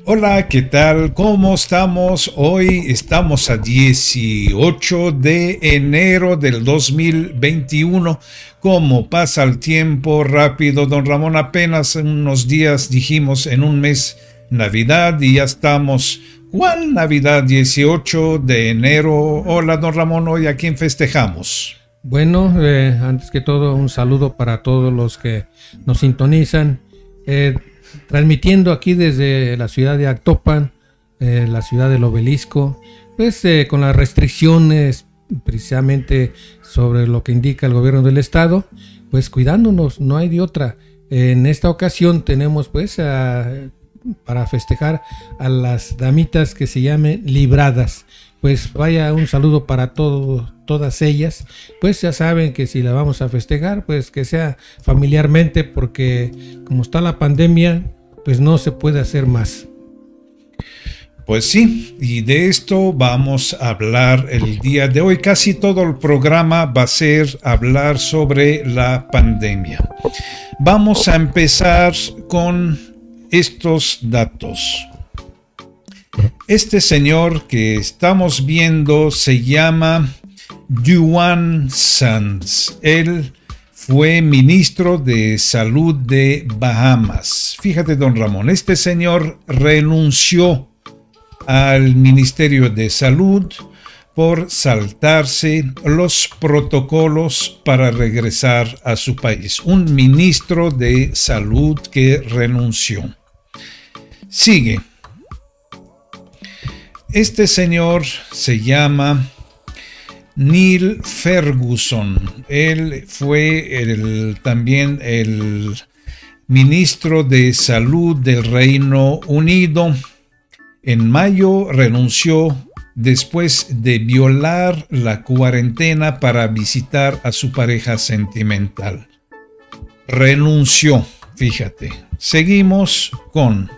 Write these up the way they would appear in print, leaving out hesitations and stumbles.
Hola, ¿qué tal? ¿Cómo estamos? Hoy estamos a 18 de enero del 2021. ¿Cómo pasa el tiempo rápido, don Ramón? Apenas unos días dijimos en un mes Navidad y ya estamos. ¿Cuál Navidad? 18 de enero. Hola, don Ramón, ¿hoy a quién festejamos? Bueno, antes que todo un saludo para todos los que nos sintonizan. Transmitiendo aquí desde la ciudad de Actopan, la ciudad del Obelisco, pues con las restricciones precisamente sobre lo que indica el gobierno del estado, pues cuidándonos, no hay de otra. En esta ocasión tenemos pues para festejar a las damitas que se llamen libradas. Pues vaya un saludo para todas ellas. Pues ya saben que si la vamos a festejar, pues que sea familiarmente, porque como está la pandemia, pues no se puede hacer más. Pues sí, y de esto vamos a hablar el día de hoy. Casi todo el programa va a ser hablar sobre la pandemia. Vamos a empezar con estos datos. Este señor que estamos viendo se llama Juan Sanz. Él fue ministro de Salud de Bahamas. Fíjate, don Ramón, este señor renunció al Ministerio de Salud por saltarse los protocolos para regresar a su país. Un ministro de Salud que renunció. Sigue. Este señor se llama Neil Ferguson. Él fue también el ministro de Salud del Reino Unido. En mayo renunció después de violar la cuarentena para visitar a su pareja sentimental. Renunció, fíjate. Seguimos con...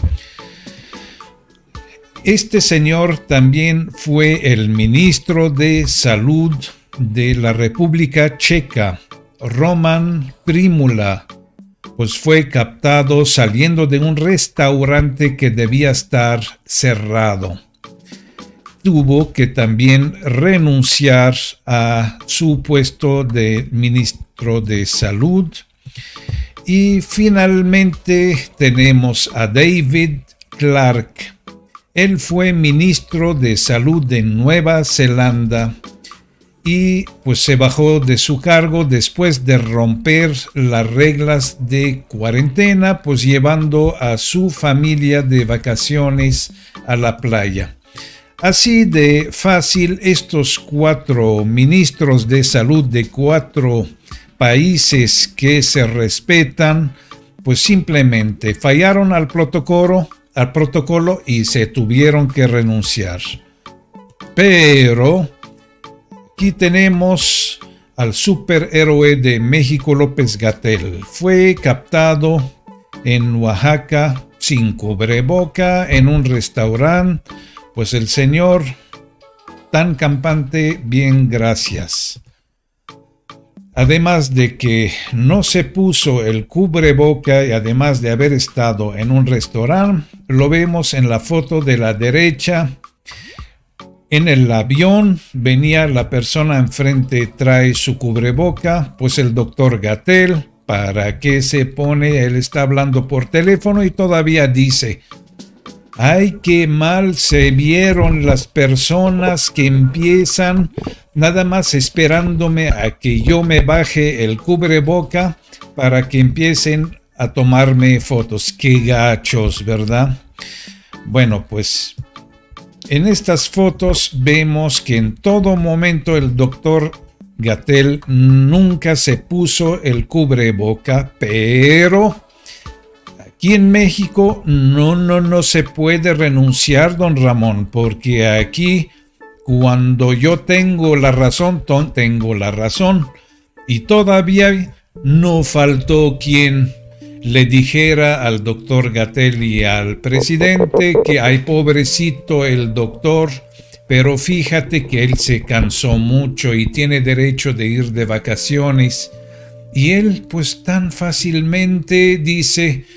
Este señor también fue el ministro de Salud de la República Checa, Roman Primula, pues fue captado saliendo de un restaurante que debía estar cerrado. Tuvo que también renunciar a su puesto de ministro de Salud. Y finalmente tenemos a David Clark. Él fue ministro de Salud de Nueva Zelanda y pues se bajó de su cargo después de romper las reglas de cuarentena, pues llevando a su familia de vacaciones a la playa. Así de fácil, estos 4 ministros de salud de 4 países que se respetan, pues simplemente fallaron al protocolo y se tuvieron que renunciar. Pero aquí tenemos al superhéroe de México, López-Gatell. Fue captado en Oaxaca sin cubreboca en un restaurante. Pues el señor tan campante, bien, gracias. Además de que no se puso el cubreboca y además de haber estado en un restaurante, lo vemos en la foto de la derecha. En el avión venía la persona enfrente, trae su cubreboca, pues el doctor Gatell, ¿para qué se pone? Él está hablando por teléfono y todavía dice: ¡ay, qué mal se vieron las personas que empiezan nada más esperándome a que yo me baje el cubreboca para que empiecen a tomarme fotos! ¡Qué gachos!, ¿verdad? Bueno, pues en estas fotos vemos que en todo momento el doctor Gatell nunca se puso el cubreboca, pero aquí en México no se puede renunciar, don Ramón, porque aquí cuando yo tengo la razón, tengo la razón. Y todavía no faltó quien le dijera al doctor Gatell y al presidente que ay, pobrecito el doctor, pero fíjate que él se cansó mucho y tiene derecho de ir de vacaciones. Y él pues tan fácilmente dice: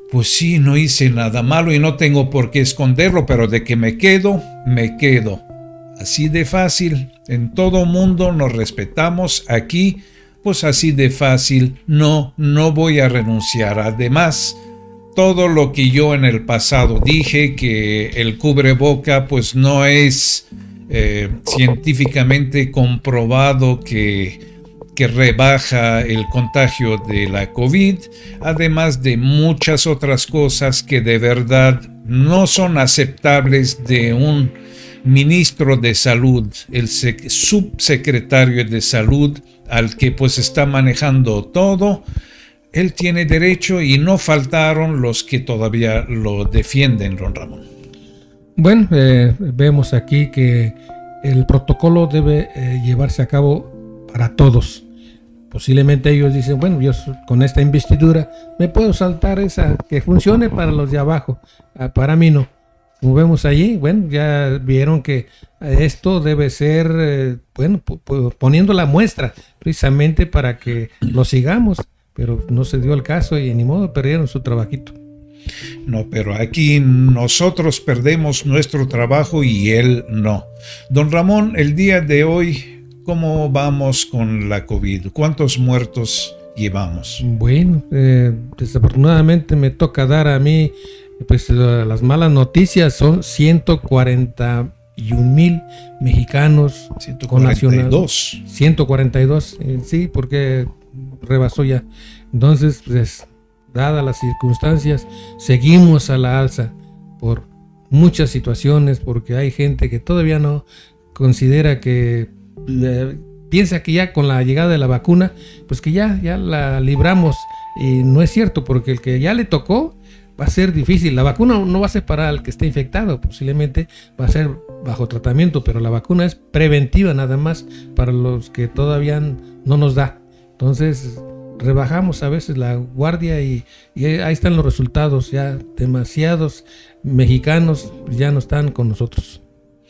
pues sí, no hice nada malo y no tengo por qué esconderlo, pero de que me quedo, me quedo. Así de fácil. En todo mundo nos respetamos. Aquí, pues así de fácil. No voy a renunciar. Además, todo lo que yo en el pasado dije, que el cubreboca pues no es científicamente comprobado que rebaja el contagio de la COVID, además de muchas otras cosas que de verdad no son aceptables de un ministro de salud, el subsecretario de salud, al que pues está manejando todo. Él tiene derecho y no faltaron los que todavía lo defienden, don Ramón. Bueno, vemos aquí que el protocolo debe llevarse a cabo para todos. Posiblemente ellos dicen, bueno, yo con esta investidura me puedo saltar esa que funcione para los de abajo, para mí no. Como vemos allí, bueno, ya vieron que esto debe ser, bueno, poniendo la muestra precisamente para que lo sigamos, pero no se dio el caso y ni modo, perdieron su trabajito. No, pero aquí nosotros perdemos nuestro trabajo y él no. Don Ramón, el día de hoy, ¿cómo vamos con la COVID? ¿Cuántos muertos llevamos? Bueno, desafortunadamente me toca dar a mí, pues las malas noticias. Son 141,000 mexicanos 142. 142, sí, porque rebasó ya. Entonces, pues, dadas las circunstancias, seguimos a la alza por muchas situaciones, porque hay gente que todavía no considera que piensa que ya con la llegada de la vacuna, pues que ya la libramos, y no es cierto, porque el que ya le tocó va a ser difícil. La vacuna no va a ser para el que esté infectado, posiblemente va a ser bajo tratamiento, pero la vacuna es preventiva nada más para los que todavía no nos da. Entonces rebajamos a veces la guardia y ahí están los resultados. Ya demasiados mexicanos ya no están con nosotros.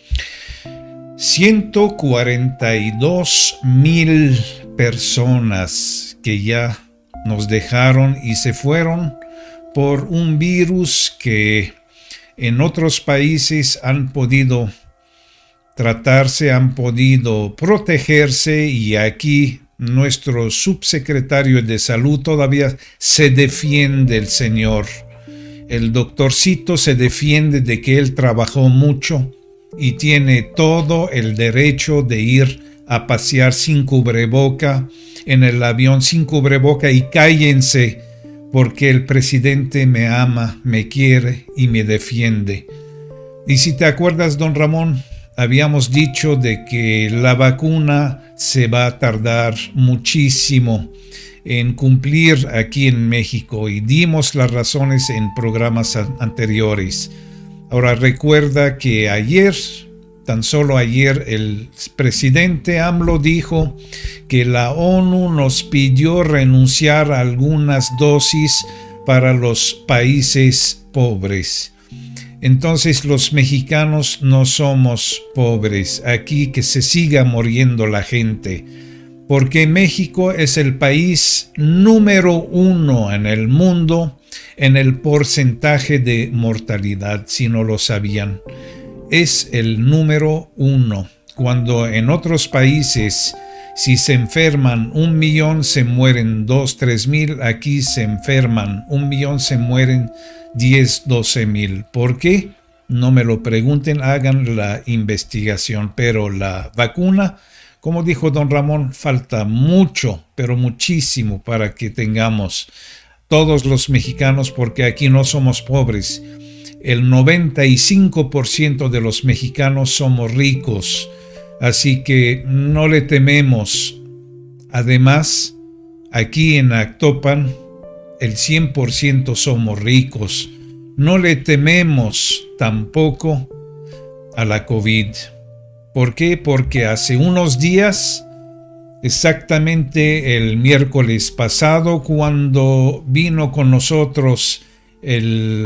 142,000 personas que ya nos dejaron y se fueron por un virus que en otros países han podido tratarse, han podido protegerse, y aquí nuestro subsecretario de salud todavía se defiende, el señor. El doctorcito se defiende de que él trabajó mucho y tiene todo el derecho de ir a pasear sin cubreboca, en el avión sin cubreboca, y cállense, porque el presidente me ama, me quiere y me defiende. Y si te acuerdas, don Ramón, habíamos dicho de que la vacuna se va a tardar muchísimo en cumplir aquí en México, y dimos las razones en programas anteriores. Ahora recuerda que ayer, tan solo ayer, el presidente AMLO dijo que la ONU nos pidió renunciar a algunas dosis para los países pobres. Entonces los mexicanos no somos pobres. Aquí que se siga muriendo la gente, porque México es el país número 1 en el mundo en el porcentaje de mortalidad, si no lo sabían. Es el número 1, cuando en otros países, si se enferman 1,000,000, se mueren 2,000-3,000. Aquí se enferman 1,000,000, se mueren 10-12,000. ¿Por qué? No me lo pregunten, hagan la investigación. Pero la vacuna, como dijo don Ramón, falta mucho, pero muchísimo, para que tengamos todos los mexicanos, porque aquí no somos pobres. El 95% de los mexicanos somos ricos, así que no le tememos. Además, aquí en Actopan, el 100% somos ricos. No le tememos tampoco a la COVID. ¿Por qué? Porque hace unos días, exactamente el miércoles pasado, cuando vino con nosotros el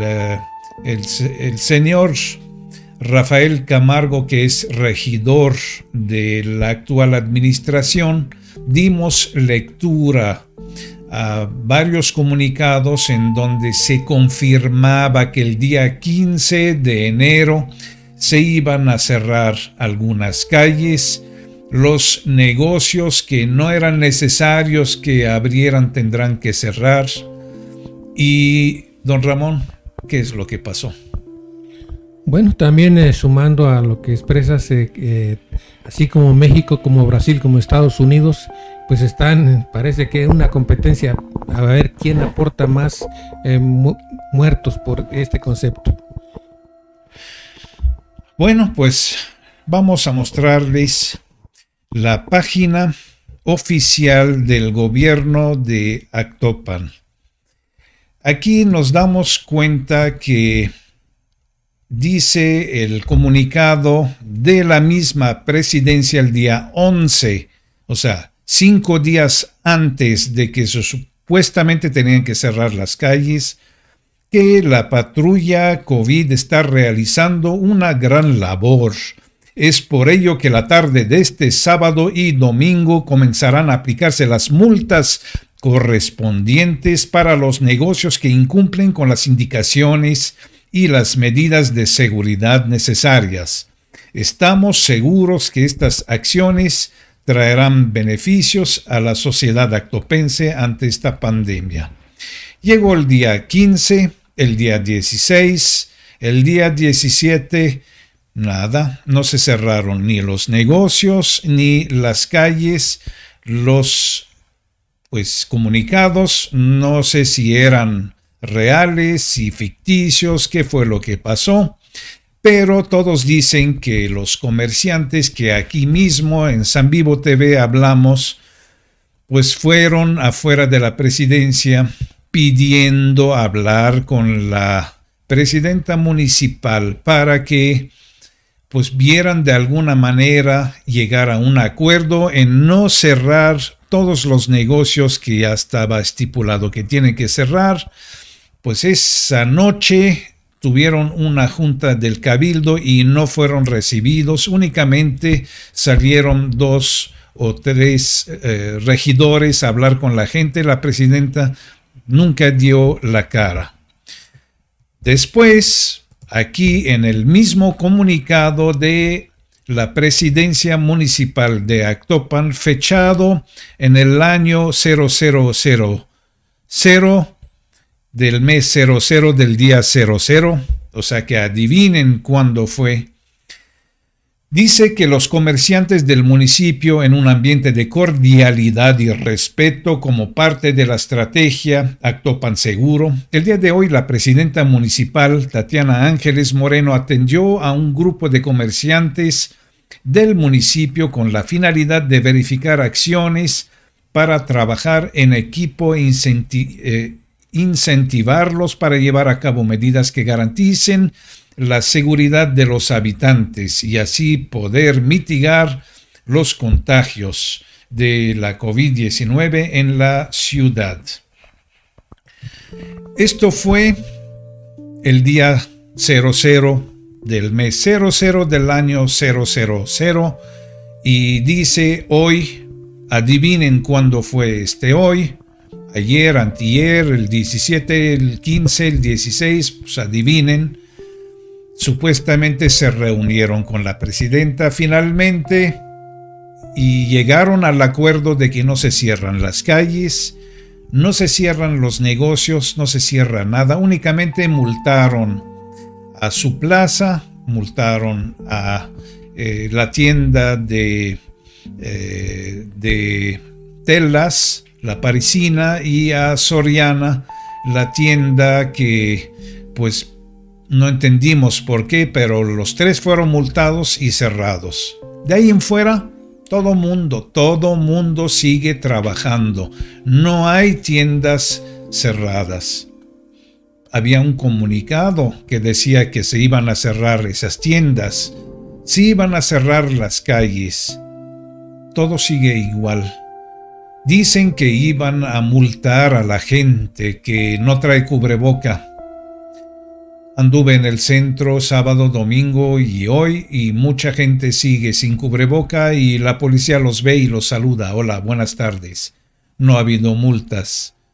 señor Rafael Camargo, que es regidor de la actual administración, dimos lectura varios comunicados en donde se confirmaba que el día 15 de enero se iban a cerrar algunas calles. Los negocios que no eran necesarios que abrieran tendrán que cerrar. Y, don Ramón, ¿qué es lo que pasó? Bueno, también sumando a lo que expresas, así como México, como Brasil, como Estados Unidos, pues están, parece que una competencia a ver quién aporta más muertos por este concepto. Bueno, pues vamos a mostrarles la página oficial del gobierno de Actopan. Aquí nos damos cuenta que dice el comunicado de la misma presidencia el día 11, o sea, 5 días antes de que supuestamente tenían que cerrar las calles, que la patrulla COVID está realizando una gran labor. Es por ello que la tarde de este sábado y domingo comenzarán a aplicarse las multas correspondientes para los negocios que incumplen con las indicaciones y las medidas de seguridad necesarias. Estamos seguros que estas acciones traerán beneficios a la sociedad actopense ante esta pandemia. Llegó el día 15, el día 16, el día 17, nada, no se cerraron ni los negocios ni las calles. Los comunicados, no sé si eran reales y ficticios, qué fue lo que pasó, pero todos dicen que los comerciantes que aquí mismo en San Vivo TV hablamos, pues fueron afuera de la presidencia pidiendo hablar con la presidenta municipal para que pues vieran de alguna manera llegar a un acuerdo en no cerrar todos los negocios que ya estaba estipulado que tienen que cerrar. Pues esa noche tuvieron una junta del cabildo y no fueron recibidos, únicamente salieron 2 o 3 regidores a hablar con la gente. La presidenta nunca dio la cara. Después, aquí en el mismo comunicado de la presidencia municipal de Actopan, fechado en el año 0000 del mes 00 del día 00, o sea que adivinen cuándo fue. Dice que los comerciantes del municipio, en un ambiente de cordialidad y respeto como parte de la estrategia Actopan Seguro, el día de hoy la presidenta municipal, Tatiana Ángeles Moreno, atendió a un grupo de comerciantes del municipio con la finalidad de verificar acciones para trabajar en equipo e incentivarlos para llevar a cabo medidas que garanticen la seguridad de los habitantes y así poder mitigar los contagios de la COVID-19 en la ciudad. Esto fue el día 00 del mes 00 del año 000 y dice hoy, adivinen cuándo fue hoy. Ayer, antier, el 17, el 15, el 16, pues adivinen. Supuestamente se reunieron con la presidenta finalmente y llegaron al acuerdo de que no se cierran las calles, no se cierran los negocios, no se cierra nada, únicamente multaron a su plaza, multaron a la tienda de telas, la Parisina, y a Soriana, la tienda que pues no entendimos por qué, pero los 3 fueron multados y cerrados. De ahí en fuera, todo mundo sigue trabajando. No hay tiendas cerradas. Había un comunicado que decía que se iban a cerrar esas tiendas, se iban a cerrar las calles. Todo sigue igual. Dicen que iban a multar a la gente que no trae cubreboca. Anduve en el centro sábado, domingo y hoy y mucha gente sigue sin cubreboca y la policía los ve y los saluda. Hola, buenas tardes. No ha habido multas.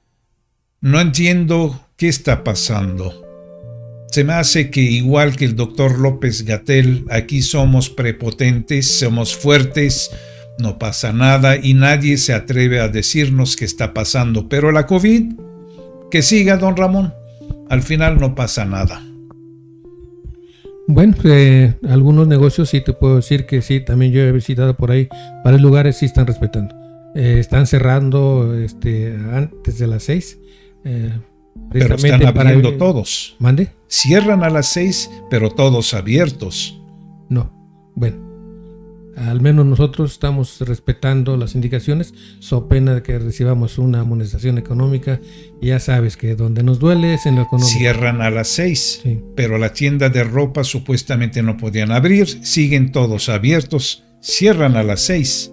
No entiendo qué está pasando. Se me hace que igual que el doctor López-Gatell, aquí somos prepotentes, somos fuertes, no pasa nada y nadie se atreve a decirnos qué está pasando. Pero la COVID, que siga, don Ramón, al final no pasa nada. Bueno, algunos negocios sí te puedo decir que sí, también yo he visitado por ahí, varios lugares sí están respetando. Están cerrando antes de las 6. Pero están abriendo todos. ¿Mande? Cierran a las 6, pero todos abiertos. No, bueno, al menos nosotros estamos respetando las indicaciones, so pena de que recibamos una amonestación económica. Y ya sabes que donde nos duele es en lo económico. Cierran a las 6, sí. Pero la tienda de ropa supuestamente no podían abrir, siguen todos abiertos, cierran a las 6.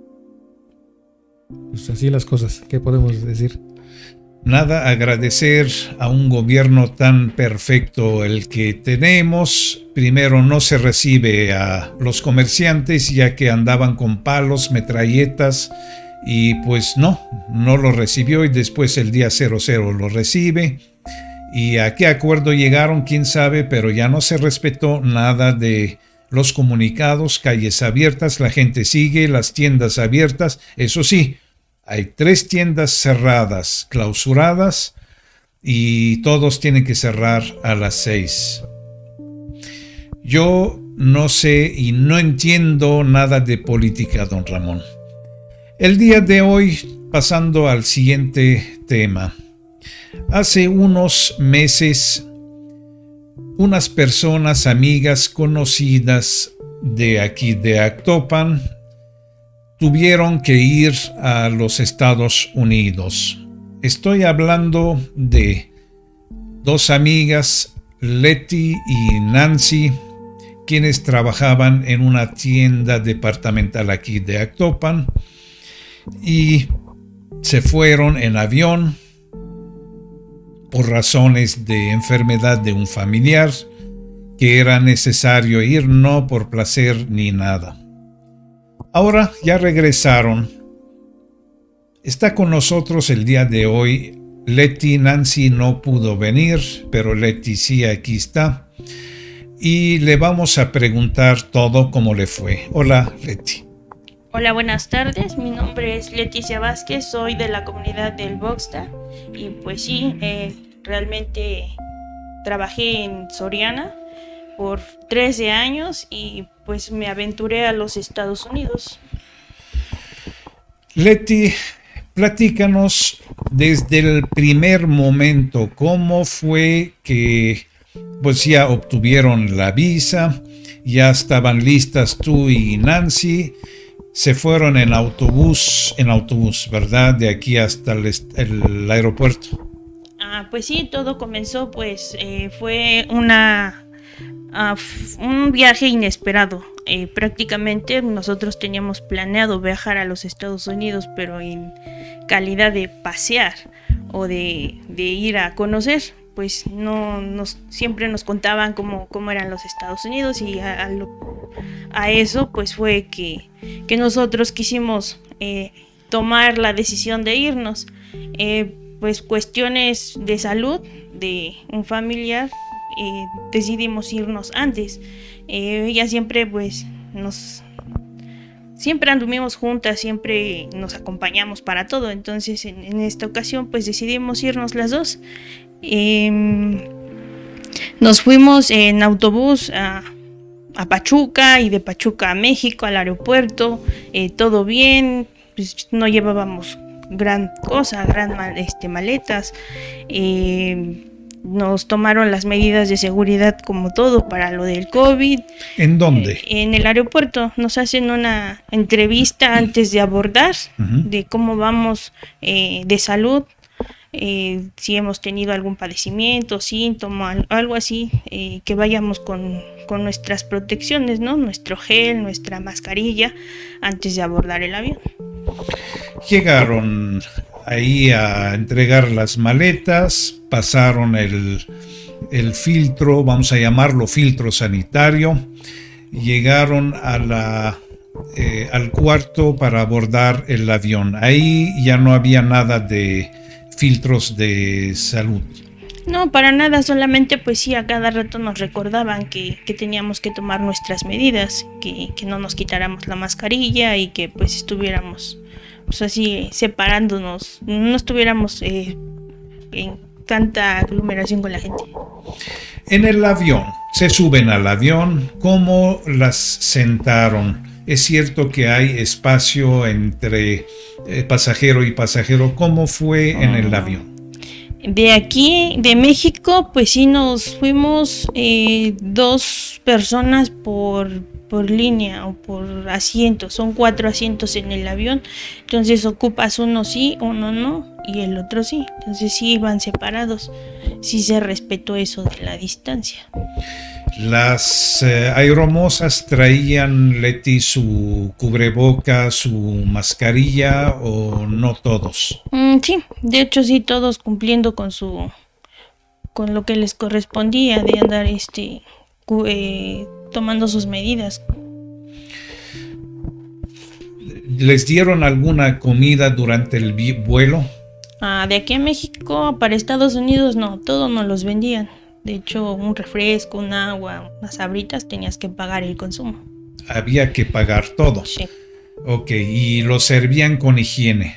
Pues así las cosas, ¿qué podemos decir? Nada, agradecer a un gobierno tan perfecto el que tenemos. Primero, no se recibe a los comerciantes ya que andaban con palos, metralletas y pues no lo recibió, y después el día 00 lo recibe. ¿Y a qué acuerdo llegaron? Quién sabe, pero ya no se respetó nada de los comunicados, calles abiertas, la gente sigue, las tiendas abiertas. Eso sí, hay 3 tiendas cerradas, clausuradas, y todos tienen que cerrar a las 6. Yo no sé y no entiendo nada de política, don Ramón. El día de hoy, pasando al siguiente tema. Hace unos meses, unas personas, amigas, conocidas de aquí de Actopan, tuvieron que ir a los Estados Unidos. Estoy hablando de 2 amigas, Leti y Nancy, quienes trabajaban en una tienda departamental aquí de Actopan y se fueron en avión por razones de enfermedad de un familiar, que era necesario ir, no por placer ni nada. Ahora ya regresaron. Está con nosotros el día de hoy Leti. Nancy no pudo venir, pero Leti sí, aquí está. Y le vamos a preguntar todo cómo le fue. Hola, Leti. Hola, buenas tardes. Mi nombre es Leticia Vázquez, soy de la comunidad del Boxta. Y pues sí, realmente trabajé en Soriana por 13 años y pues me aventuré a los Estados Unidos. Leti, platícanos desde el primer momento, ¿cómo fue que pues ya obtuvieron la visa, ya estaban listas tú y Nancy, se fueron en autobús, ¿verdad? De aquí hasta el aeropuerto. Pues sí, todo comenzó, pues fue un viaje inesperado. Prácticamente nosotros teníamos planeado viajar a los Estados Unidos, pero en calidad de pasear o de ir a conocer. Pues siempre nos contaban cómo eran los Estados Unidos, y a eso pues fue que nosotros quisimos tomar la decisión de irnos. Pues cuestiones de salud de un familiar, decidimos irnos antes. Ella siempre pues siempre anduvimos juntas, siempre nos acompañamos para todo. Entonces en esta ocasión pues decidimos irnos las dos. Nos fuimos en autobús a Pachuca, y de Pachuca a México, al aeropuerto. Todo bien, pues no llevábamos gran maletas. Nos tomaron las medidas de seguridad como todo para lo del COVID. ¿En dónde? En el aeropuerto. Nos hacen una entrevista antes de abordar, de cómo vamos de salud, si hemos tenido algún padecimiento, síntoma, algo así, que vayamos con nuestras protecciones, ¿no? Nuestro gel, nuestra mascarilla, antes de abordar el avión. Llegaron ahí a entregar las maletas, pasaron el filtro, vamos a llamarlo filtro sanitario, llegaron al cuarto para abordar el avión. Ahí ya no había nada de filtros de salud. No, para nada, solamente pues sí, a cada rato nos recordaban que teníamos que tomar nuestras medidas, que no nos quitáramos la mascarilla y que pues estuviéramos pues así separándonos, no estuviéramos en tanta aglomeración con la gente. En el avión, se suben al avión, ¿cómo las sentaron? Es cierto que hay espacio entre pasajero y pasajero, ¿cómo fue en el avión? De aquí, de México, pues sí nos fuimos 2 personas por línea o por asiento. Son 4 asientos en el avión. Entonces ocupas uno sí, uno no y el otro sí. Entonces sí iban separados. Sí se respetó eso de la distancia. Las aeromosas traían, Leti, su cubreboca, su mascarilla, o no todos. Sí, de hecho sí, todos cumpliendo con lo que les correspondía de andar tomando sus medidas. ¿Les dieron alguna comida durante el vuelo? De aquí a México para Estados Unidos no, todo nos los vendían. De hecho, un refresco, un agua, unas sabritas, tenías que pagar el consumo. Había que pagar todo. Sí. Ok, ¿y lo servían con higiene?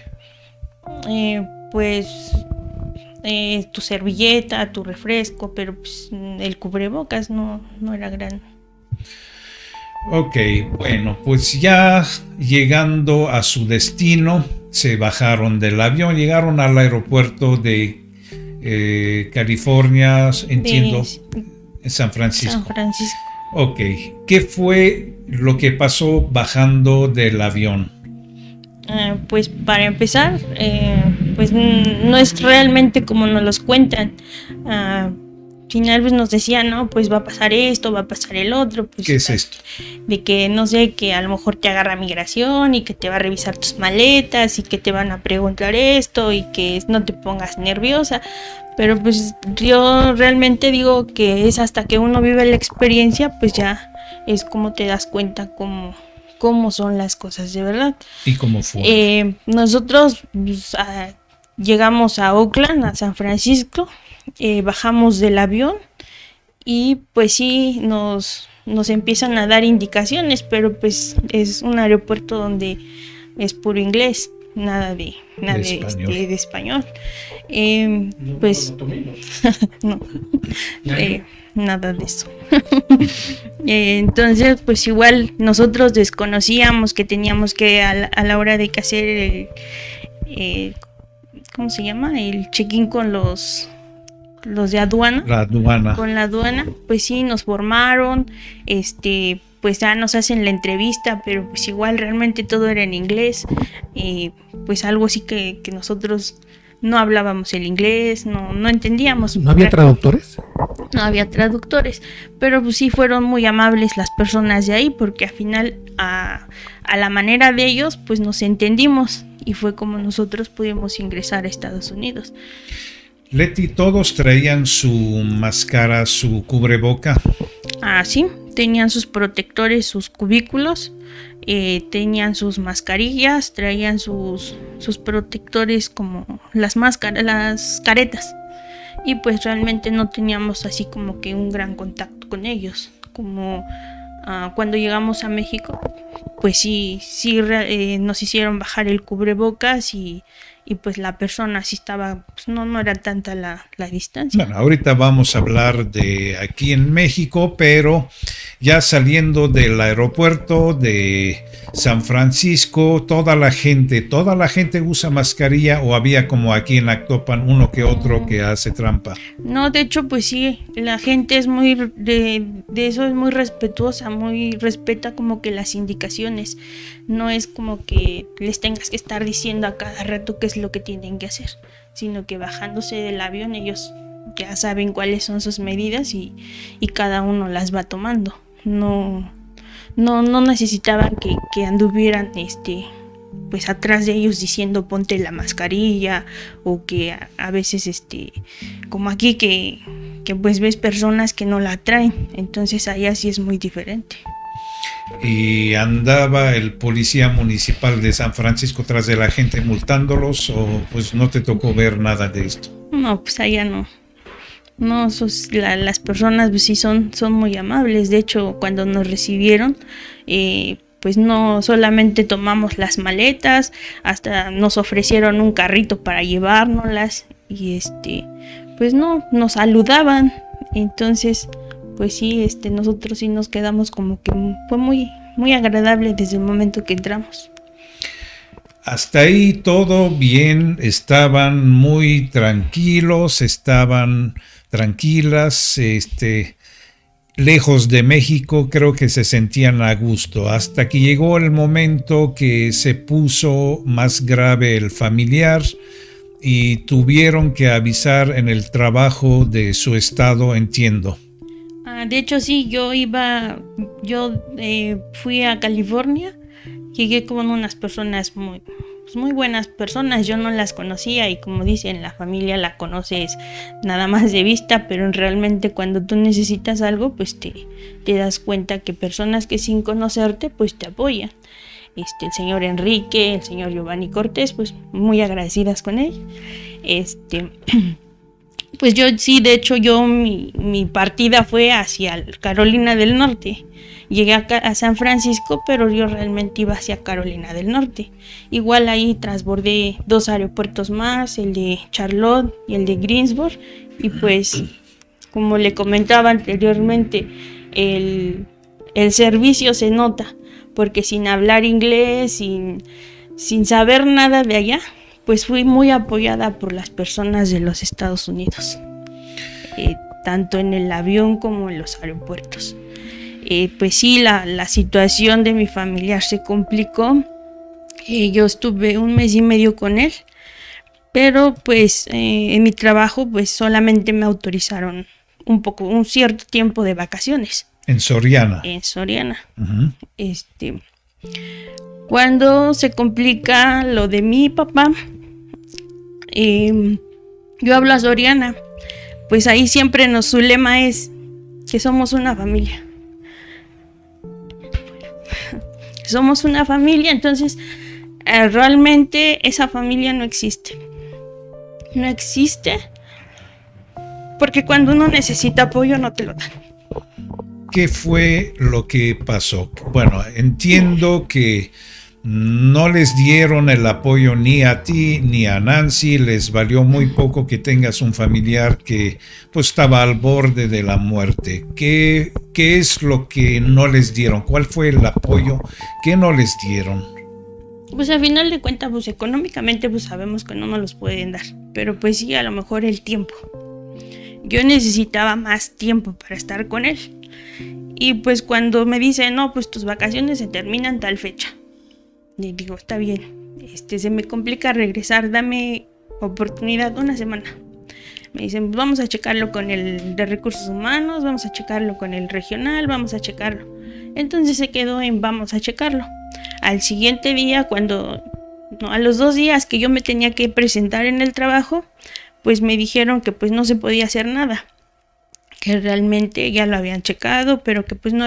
Tu servilleta, tu refresco, pero pues, el cubrebocas no era gran. Ok, bueno, pues ya llegando a su destino, se bajaron del avión, llegaron al aeropuerto de California, entiendo, San Francisco. San Francisco. Ok, ¿qué fue lo que pasó bajando del avión? Pues para empezar, pues no es realmente como nos los cuentan. Al final pues nos decían, no, pues va a pasar esto, va a pasar el otro. Pues, ¿qué es esto? De que no sé, que a lo mejor te agarra migración y que te va a revisar tus maletas y que te van a preguntar esto y que no te pongas nerviosa. Pero pues yo realmente digo que es hasta que uno vive la experiencia, pues ya es como te das cuenta cómo son las cosas de verdad. ¿Y cómo fue? Nosotros pues, llegamos a Oakland, a San Francisco, bajamos del avión y pues sí nos empiezan a dar indicaciones, pero pues es un aeropuerto donde es puro inglés, nada de español. Pues no, nada de eso. Entonces pues igual nosotros desconocíamos que teníamos que a la hora de que hacer ¿cómo se llama? El check-in con los de aduana. La aduana. Con la aduana, pues sí, nos formaron, pues ya nos hacen la entrevista, pero pues igual realmente todo era en inglés, pues algo sí que nosotros no hablábamos el inglés, no entendíamos. ¿No había traductores? No había traductores, pero pues sí fueron muy amables las personas de ahí, porque al final a la manera de ellos pues nos entendimos y fue como nosotros pudimos ingresar a Estados Unidos. Leti, ¿todos traían su máscara, su cubreboca? Sí, tenían sus protectores, sus cubículos, tenían sus mascarillas, traían sus protectores como las máscaras, las caretas. Y pues realmente no teníamos así como que un gran contacto con ellos. Como cuando llegamos a México, pues sí nos hicieron bajar el cubrebocas y pues la persona sí estaba, pues no era tanta la distancia. Bueno, ahorita vamos a hablar de aquí en México, pero ya saliendo del aeropuerto de San Francisco, toda la gente usa mascarilla, o había como aquí en Actopan uno que otro que hace trampa. No, de hecho pues sí, la gente es muy de eso, es muy respetuosa, muy respeta como que las indicaciones. No es como que les tengas que estar diciendo a cada rato qué es lo que tienen que hacer, sino que bajándose del avión ellos ya saben cuáles son sus medidas y cada uno las va tomando. No necesitaban que anduvieran pues atrás de ellos diciendo ponte la mascarilla, o que a veces como aquí que pues ves personas que no la traen, entonces allá sí es muy diferente. y andaba el policía municipal de San Francisco tras de la gente multándolos, o pues no te tocó ver nada de esto? No, pues allá no. No, las personas pues sí son muy amables. De hecho, cuando nos recibieron, pues no solamente tomamos las maletas, hasta nos ofrecieron un carrito para llevárnoslas y pues no, nos saludaban. Entonces, pues sí, nosotros sí nos quedamos como que fue muy, muy agradable desde el momento que entramos. Hasta ahí todo bien, estaban muy tranquilos, estaban tranquilas, lejos de México, creo que se sentían a gusto, hasta que llegó el momento que se puso más grave el familiar y tuvieron que avisar en el trabajo de su estado, entiendo. De hecho sí, yo fui a California, llegué con unas personas muy buenas personas, yo no las conocía y como dicen, la familia la conoces nada más de vista, pero realmente cuando tú necesitas algo, pues te das cuenta que personas que sin conocerte, pues te apoyan. El señor Enrique, el señor Giovanni Cortés, pues muy agradecidas con él. Pues yo sí, de hecho mi partida fue hacia Carolina del Norte. Llegué a San Francisco, pero yo realmente iba hacia Carolina del Norte. Igual ahí transbordé 2 aeropuertos más, el de Charlotte y el de Greensboro. Y pues, como le comentaba anteriormente, el servicio se nota, porque sin hablar inglés, sin saber nada de allá, pues fui muy apoyada por las personas de los Estados Unidos, tanto en el avión como en los aeropuertos. Pues sí, la situación de mi familiar se complicó. Yo estuve 1 mes y medio con él, pero pues en mi trabajo pues solamente me autorizaron un cierto tiempo de vacaciones. ¿En Soriana? En Soriana. Uh-huh. Cuando se complica lo de mi papá, yo hablo a Soriana, pues ahí siempre su lema es que somos una familia. Somos una familia, entonces realmente esa familia no existe. No existe porque cuando uno necesita apoyo no te lo dan. ¿Qué fue lo que pasó? Bueno, entiendo que no les dieron el apoyo ni a ti ni a Nancy, les valió muy poco que tengas un familiar que pues estaba al borde de la muerte. ¿Qué es lo que no les dieron? ¿Cuál fue el apoyo que no les dieron? Pues al final de cuentas, pues económicamente pues sabemos que no nos los pueden dar, pero pues sí, a lo mejor el tiempo. Yo necesitaba más tiempo para estar con él. Y pues cuando me dice, no, pues tus vacaciones se terminan tal fecha. Y digo, está bien, se me complica regresar, dame oportunidad 1 semana. Me dicen, pues vamos a checarlo con el de recursos humanos, vamos a checarlo con el regional, vamos a checarlo. Entonces se quedó en vamos a checarlo. Al siguiente día, a los 2 días que yo me tenía que presentar en el trabajo, pues me dijeron que pues no se podía hacer nada, que realmente ya lo habían checado, pero que pues no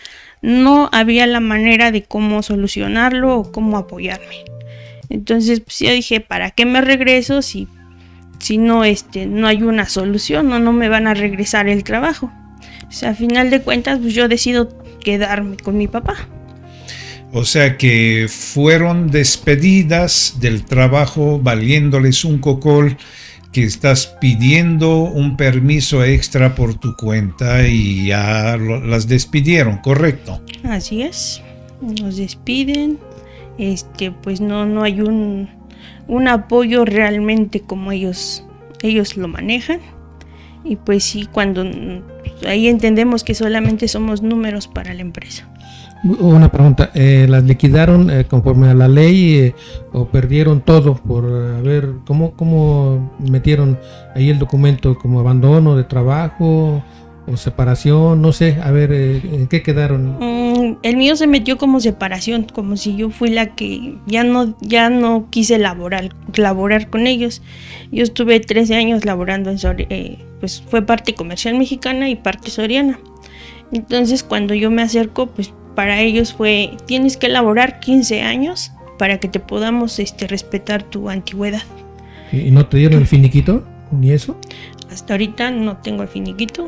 había la manera de cómo solucionarlo o cómo apoyarme. Entonces pues yo dije, ¿para qué me regreso si no no hay una solución, no me van a regresar el trabajo? O sea, a final de cuentas pues yo decido quedarme con mi papá. O sea que fueron despedidas del trabajo valiéndoles un cocol, que estás pidiendo un permiso extra por tu cuenta y ya las despidieron, ¿correcto? Así es, nos despiden, pues no hay un apoyo realmente como ellos lo manejan. Y pues sí, cuando ahí entendemos que solamente somos números para la empresa. Una pregunta, ¿las liquidaron conforme a la ley o perdieron todo por ver cómo metieron ahí el documento, como abandono de trabajo o separación? No sé, a ver, ¿en qué quedaron? El mío se metió como separación, como si yo fui la que ya no quise laborar con ellos. Yo estuve 13 años laborando pues fue parte Comercial Mexicana y parte Soriana. Entonces cuando yo me acerco, pues para ellos fue, tienes que elaborar 15 años para que te podamos respetar tu antigüedad. ¿Y no te dieron el finiquito? ¿Ni eso? Hasta ahorita no tengo el finiquito.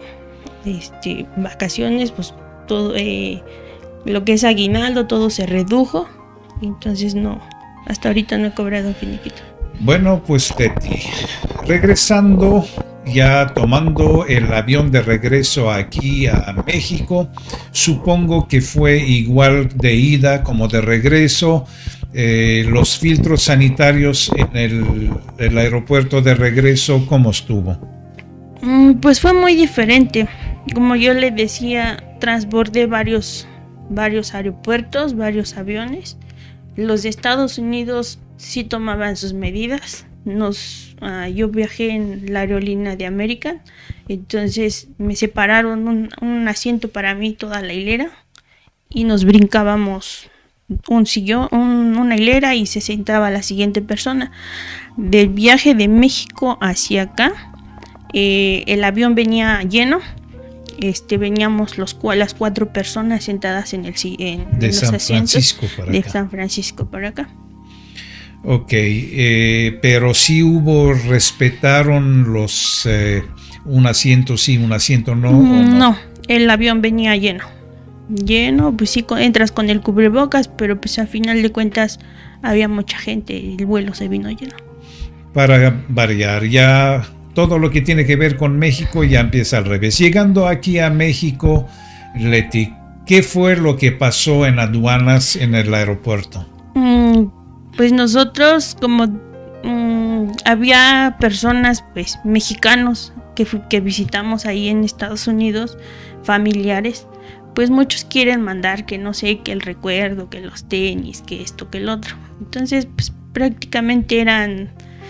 Vacaciones, pues todo, lo que es aguinaldo, todo se redujo. Entonces no, hasta ahorita no he cobrado un finiquito. Bueno, pues Leti, regresando, ya tomando el avión de regreso aquí a México, supongo que fue igual de ida como de regreso. Los filtros sanitarios en el aeropuerto de regreso, ¿cómo estuvo? Pues fue muy diferente. Como yo le decía, transbordé varios aeropuertos, varios aviones. Los de Estados Unidos sí tomaban sus medidas. Yo viajé en la aerolínea de American, entonces me separaron un asiento para mí, toda la hilera, y nos brincábamos un sillón, una hilera, y se sentaba la siguiente persona. Del viaje de México hacia acá, el avión venía lleno. Veníamos las 4 personas sentadas en los asientos de San Francisco para acá. Ok, pero sí respetaron un asiento sí, un asiento no. No, el avión venía lleno, pues sí, entras con el cubrebocas, pero pues al final de cuentas había mucha gente y el vuelo se vino lleno. Para variar, ya todo lo que tiene que ver con México ya empieza al revés. Llegando aquí a México, Leti, ¿qué fue lo que pasó en aduanas en el aeropuerto? Pues nosotros, como había personas, pues mexicanos que visitamos ahí en Estados Unidos, familiares, pues muchos quieren mandar que no sé, que el recuerdo, que los tenis, que esto, que el otro. Entonces, pues prácticamente eran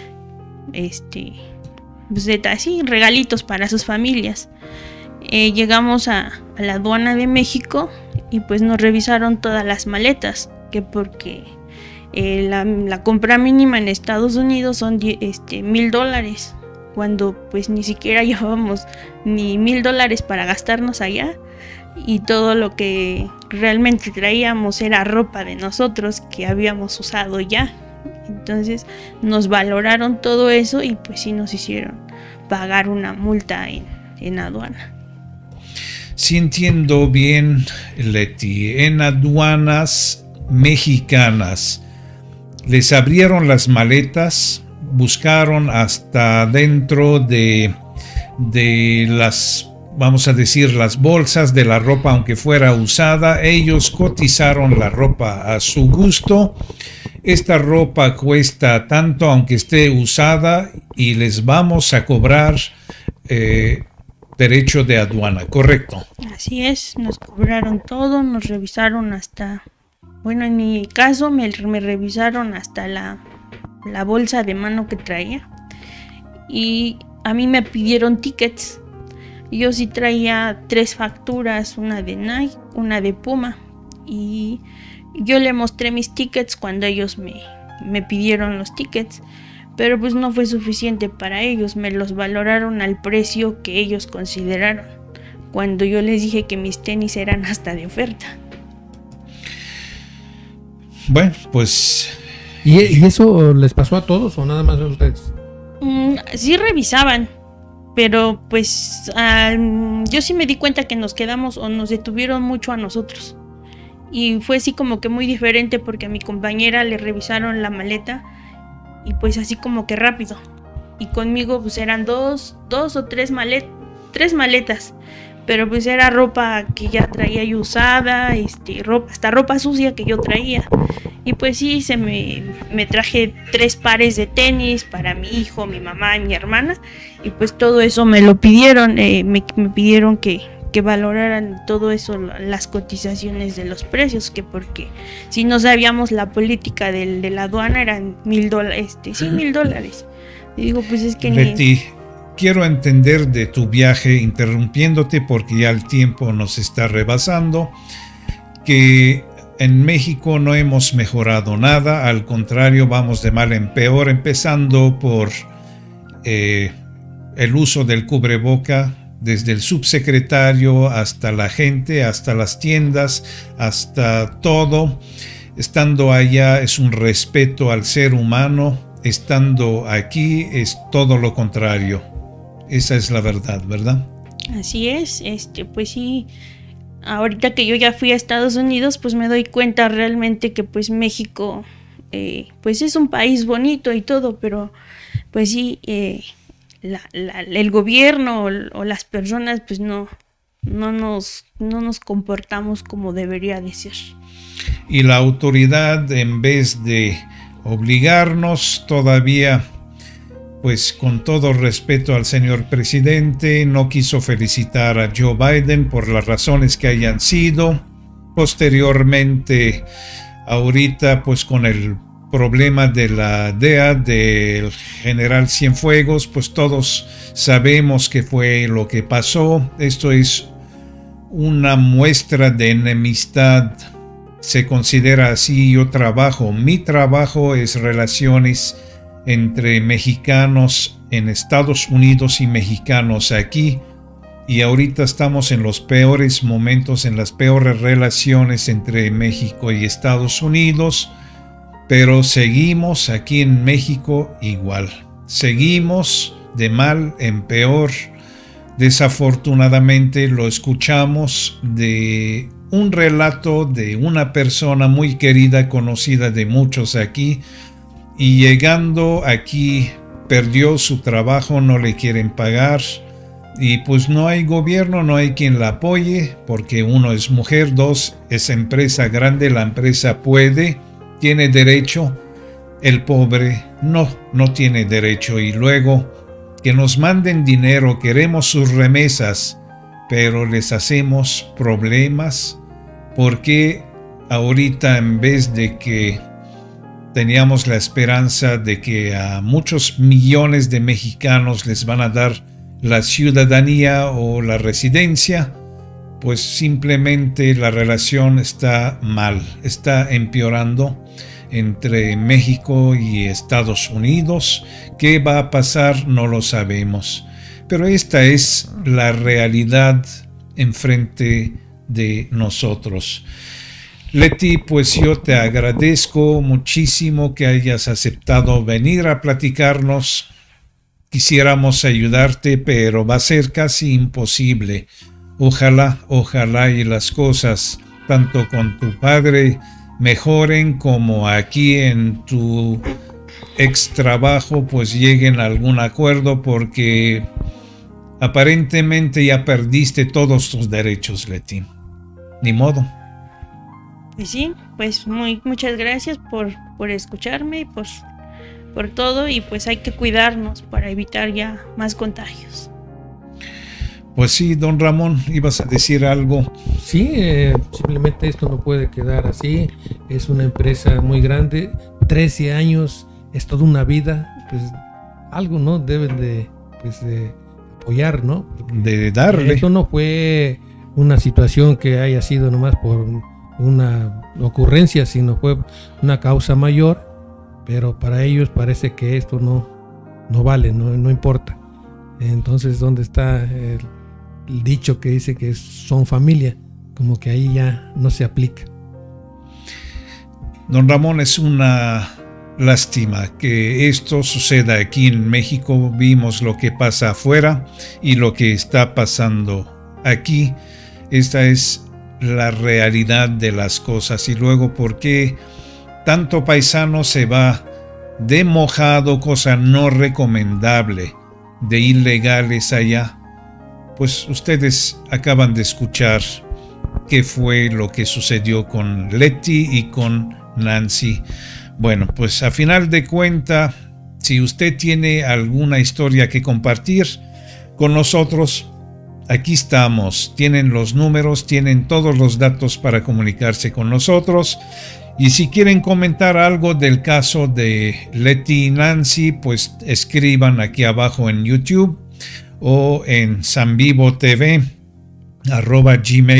pues así, regalitos para sus familias. Llegamos a la aduana de México y pues nos revisaron todas las maletas, que porque la compra mínima en Estados Unidos son $1,000, cuando pues ni siquiera llevábamos ni $1,000 para gastarnos allá, y todo lo que realmente traíamos era ropa de nosotros que habíamos usado ya. Entonces nos valoraron todo eso y pues sí nos hicieron pagar una multa en aduana. Si entiendo bien, Leti, en aduanas mexicanas les abrieron las maletas, buscaron hasta dentro de las, vamos a decir, las bolsas de la ropa, aunque fuera usada. Ellos cotizaron la ropa a su gusto. Esta ropa cuesta tanto aunque esté usada y les vamos a cobrar derecho de aduana, ¿correcto? Así es, nos cobraron todo, nos revisaron hasta, bueno, en mi caso me revisaron hasta la bolsa de mano que traía, y a mí me pidieron tickets. Yo sí traía 3 facturas, una de Nike, una de Puma, y yo le mostré mis tickets cuando ellos me pidieron los tickets, pero pues no fue suficiente para ellos. Me los valoraron al precio que ellos consideraron, cuando yo les dije que mis tenis eran hasta de oferta. Bueno, pues... ¿Y eso les pasó a todos o nada más a ustedes? Sí revisaban, pero pues yo sí me di cuenta que nos quedamos o nos detuvieron mucho a nosotros. Y fue así como que muy diferente, porque a mi compañera le revisaron la maleta y pues así como que rápido. Y conmigo pues eran dos o tres maletas, pero pues era ropa que ya traía yo usada, hasta ropa sucia que yo traía. Y pues sí, me traje 3 pares de tenis para mi hijo, mi mamá y mi hermana, y pues todo eso me lo pidieron, me pidieron que valoraran todo eso, las cotizaciones de los precios, que porque si no sabíamos la política de la aduana eran $1,000, sí, $1,000. Y digo, pues es que Leti, quiero entender de tu viaje, interrumpiéndote porque ya el tiempo nos está rebasando, que en México no hemos mejorado nada, al contrario, vamos de mal en peor, empezando por el uso del cubreboca. desde el subsecretario hasta la gente, hasta las tiendas, hasta todo. Estando allá es un respeto al ser humano, estando aquí es todo lo contrario. Esa es la verdad, ¿verdad? Así es, pues sí, ahorita que yo ya fui a Estados Unidos, pues me doy cuenta realmente que pues México, pues es un país bonito y todo, pero pues sí, el gobierno o las personas pues no nos comportamos como debería de ser. Y la autoridad, en vez de obligarnos todavía, pues con todo respeto al señor presidente, no quiso felicitar a Joe Biden por las razones que hayan sido. Posteriormente, ahorita pues con el problema de la DEA, del general Cienfuegos, pues todos sabemos qué fue lo que pasó. Esto es una muestra de enemistad. Se considera así. Mi trabajo es relaciones entre mexicanos en Estados Unidos y mexicanos aquí, y ahorita estamos en los peores momentos, en las peores relaciones entre México y Estados Unidos, pero seguimos aquí en México igual, seguimos de mal en peor. Desafortunadamente lo escuchamos de un relato de una persona muy querida, conocida de muchos aquí, y llegando aquí perdió su trabajo, no le quieren pagar, y pues no hay gobierno, no hay quien la apoye, porque uno es mujer, dos es empresa grande, la empresa puede, tiene derecho, el pobre no tiene derecho. Y luego que nos manden dinero, queremos sus remesas, pero les hacemos problemas, porque ahorita en vez de que teníamos la esperanza de que a muchos millones de mexicanos les van a dar la ciudadanía o la residencia, pues simplemente la relación está mal, está empeorando entre México y Estados Unidos. ¿Qué va a pasar? No lo sabemos. Pero esta es la realidad enfrente de nosotros. Leti, pues yo te agradezco muchísimo que hayas aceptado venir a platicarnos. Quisiéramos ayudarte, pero va a ser casi imposible. Ojalá y las cosas, tanto con tu padre, mejoren, como aquí en tu ex trabajo, pues lleguen a algún acuerdo, porque aparentemente ya perdiste todos tus derechos, Leti. Ni modo. Pues sí, pues muchas gracias por escucharme y por todo, y pues hay que cuidarnos para evitar ya más contagios. Pues sí, don Ramón, ibas a decir algo. Sí, simplemente esto no puede quedar así. Es una empresa muy grande, 13 años, es toda una vida. Pues algo, ¿no? Deben de apoyar, ¿no? De darle. Esto no fue una situación que haya sido nomás por una ocurrencia, sino fue una causa mayor, pero para ellos parece que esto no vale, no importa. Entonces, ¿dónde está el dicho que dice que son familia? Como que ahí ya no se aplica. Don Ramón, es una lástima que esto suceda aquí en México. Vimos lo que pasa afuera y lo que está pasando aquí. Esta es la realidad de las cosas. Y luego, ¿por qué tanto paisano se va de mojado, cosa no recomendable, de ilegales allá? Pues ustedes acaban de escuchar qué fue lo que sucedió con Leti y con Nancy. Bueno, pues a final de cuentas, si usted tiene alguna historia que compartir con nosotros, aquí estamos. Tienen los números, tienen todos los datos para comunicarse con nosotros. Y si quieren comentar algo del caso de Leti y Nancy, pues escriban aquí abajo en YouTube o en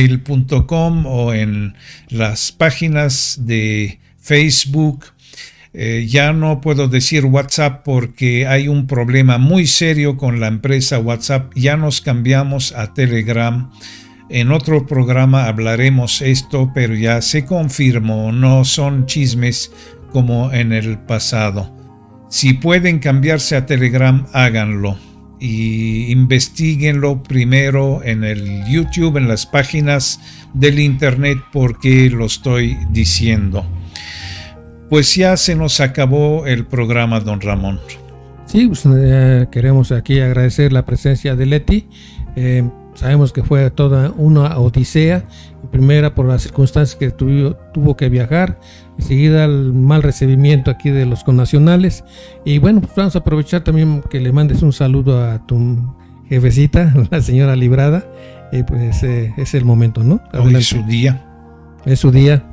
sanvivotv@gmail.com o en las páginas de Facebook. Ya no puedo decir WhatsApp porque hay un problema muy serio con la empresa WhatsApp. Ya nos cambiamos a Telegram. En otro programa hablaremos esto, pero ya se confirmó, no son chismes como en el pasado. Si pueden cambiarse a Telegram, háganlo y investiguenlo primero en el YouTube, en las páginas del internet, porque lo estoy diciendo. Pues ya se nos acabó el programa, don Ramón. Sí, pues, queremos aquí agradecer la presencia de Leti. Sabemos que fue toda una odisea, primera por las circunstancias que tuvo que viajar, enseguida el mal recibimiento aquí de los connacionales, y bueno, pues vamos a aprovechar también que le mandes un saludo a tu jefecita, la señora Librada, y pues es el momento, ¿no? Hoy es su día. Es su día.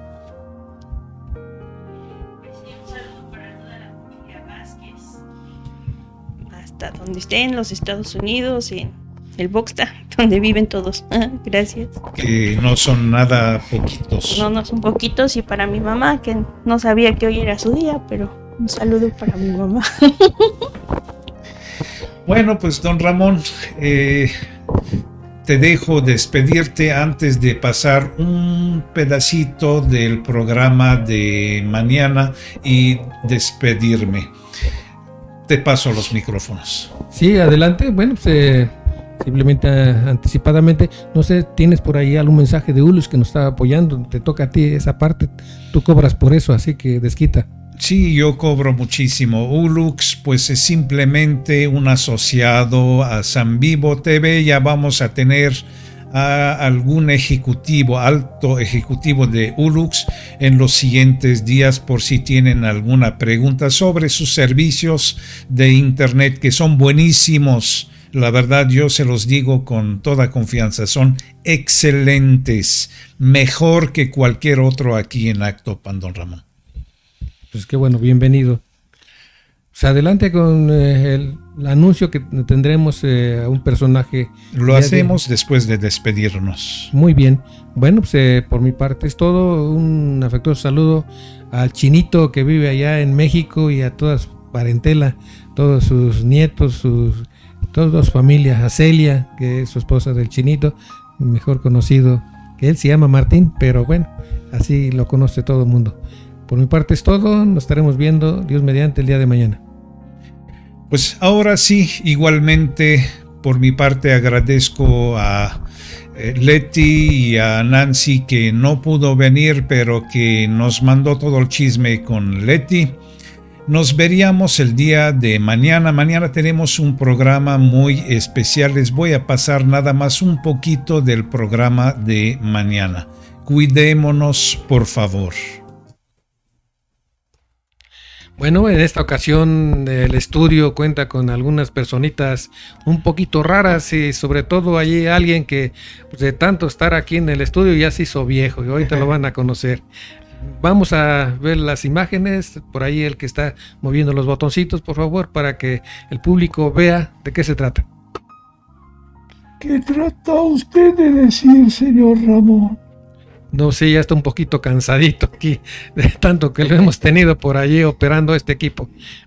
Hasta donde esté, en los Estados Unidos, en el Boxta, donde viven todos. Gracias. Que no son nada poquitos. No son poquitos, y para mi mamá, que no sabía que hoy era su día, pero un saludo para mi mamá. Bueno, pues don Ramón, te dejo despedirte antes de pasar un pedacito del programa de mañana y despedirme. Te paso los micrófonos. Sí, adelante. Bueno, pues simplemente anticipadamente, no sé, ¿tienes por ahí algún mensaje de Ulux que nos está apoyando? Te toca a ti esa parte, tú cobras por eso, así que desquita. Sí, yo cobro muchísimo. Ulux pues es simplemente un asociado a San Vivo TV. Ya vamos a tener a algún ejecutivo, alto ejecutivo de Ulux en los siguientes días, por si tienen alguna pregunta sobre sus servicios de internet, que son buenísimos. La verdad, yo se los digo con toda confianza, son excelentes, mejor que cualquier otro aquí en Actopan, don Ramón. Pues qué bueno, bienvenido. Pues adelante con el anuncio que tendremos a un personaje. Lo hacemos después de despedirnos. Muy bien. Bueno, pues por mi parte es todo. Un afectuoso saludo al Chinito que vive allá en México y a toda su parentela, todos sus nietos, todas sus familias, a Celia, que es su esposa del Chinito, mejor conocido, que él se llama Martín, pero bueno, así lo conoce todo el mundo. Por mi parte es todo, nos estaremos viendo, Dios mediante, el día de mañana. Pues ahora sí, igualmente por mi parte agradezco a Leti y a Nancy, que no pudo venir, pero que nos mandó todo el chisme con Leti. Nos veríamos el día de mañana. Mañana tenemos un programa muy especial. Les voy a pasar nada más un poquito del programa de mañana. Cuidémonos, por favor. Bueno, en esta ocasión el estudio cuenta con algunas personitas un poquito raras, y sobre todo allí alguien que pues, de tanto estar aquí en el estudio ya se hizo viejo, y ahorita lo van a conocer. Vamos a ver las imágenes, por ahí el que está moviendo los botoncitos, por favor, para que el público vea de qué se trata. ¿Qué trata usted de decir, señor Ramón? No sé, ya está un poquito cansadito aquí, de tanto que lo hemos tenido por allí operando este equipo.